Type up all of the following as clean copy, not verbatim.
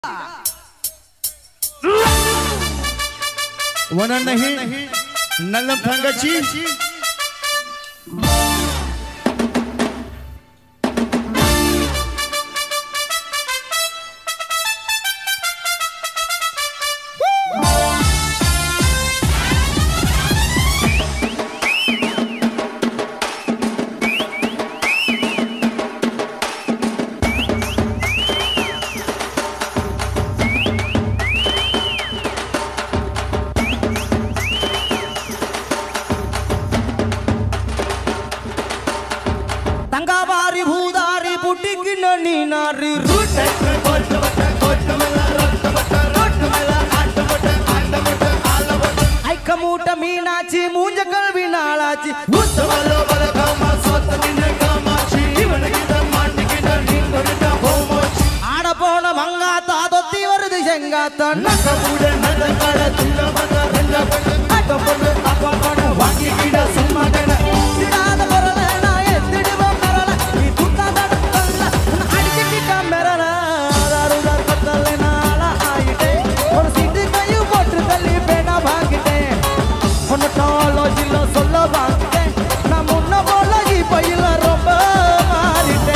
वना नहीं नल्लम थंगची मीनाची मूंजकल विनालाची उत्सवलो बलकामा सोतनिने कामाची इवनगिद मांडिगिद निंगुरिद होमोची आडपोण मंगात आदोत्ती वरदि शंगात नकबुड नदकड तुंगबद रंगबड अटपड अपपड वांगिगिद सुम्मगड सिडाद बरलेना एत्तिडिव मरल ई तुंगदड कल्ल अडिकिटिक मेरल दारुदा कत्तलेना आला आइटे और सिटी कयु पोट्टु तल्ली पेना भागिटे जिला सोल्ला बांधते ना मुन्ना बोला ही पहला रोबा मारते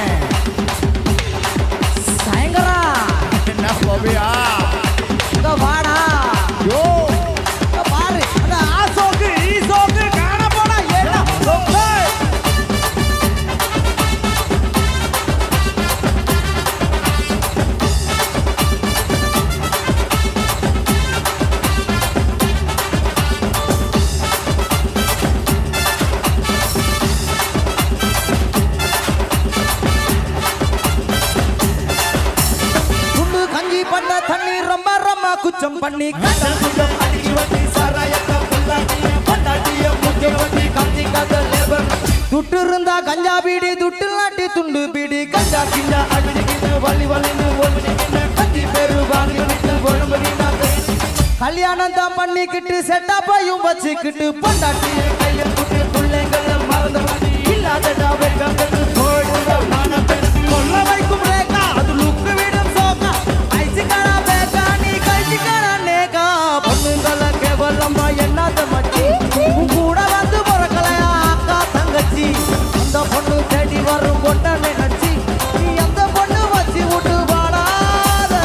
सायंगरा ना बोबिया तो वाड़ा यो तो बारे ना आसोग ईसोग गाना पड़ा ये ना रोबे कुचम पन्नी कुचम अड़की वटी सारायक पुल्लाटिया पटाटिया मुझे वटी कांची का लेबर दुट्टु रुंदा गंजा बीड़ी दुट्टु लाटी तुंडु बीड़ी गंजा किंजा अड़की वली वली नु वली कति पेरु वांगी निकल बोलमरी ना कल्याणंत पन्नी किट्टी सेटअप यूं बच्ची किट्टी पटाटिया कयम कुटे पुल्लेंगल मरद इल्ला दडा वेगंगल थोड़ा माना पे कोल्ला वैकुम रेखा अदु लुक वीडम सोका ऐसी करा बेका का பொண்ணுங்கள கேவலமா என்னத மச்சி கூட வந்து பொறக்கலையா அக்கா தங்கச்சி அந்த பொண்ணு தேடி வரும் பொண்ணனை நச்சி நீ அந்த பொண்ணு வச்சி விட்டு வாடாத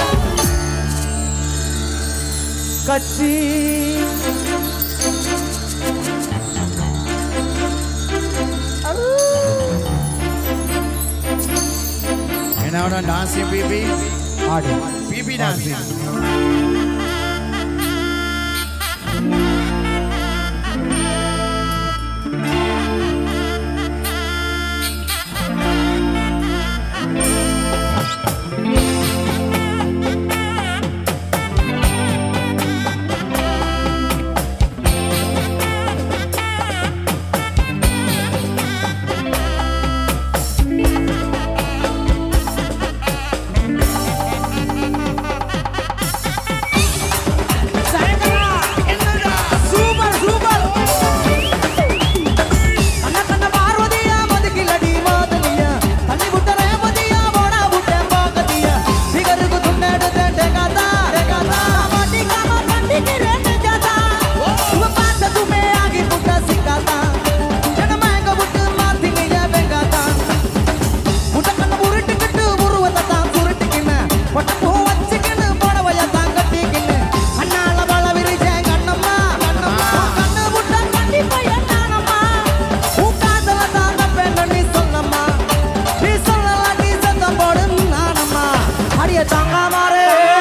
கச்சி என்ன டான்சிங் பிபி ஆடு பிபி டான்சிங்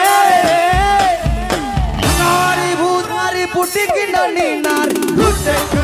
पुटी की नानी नार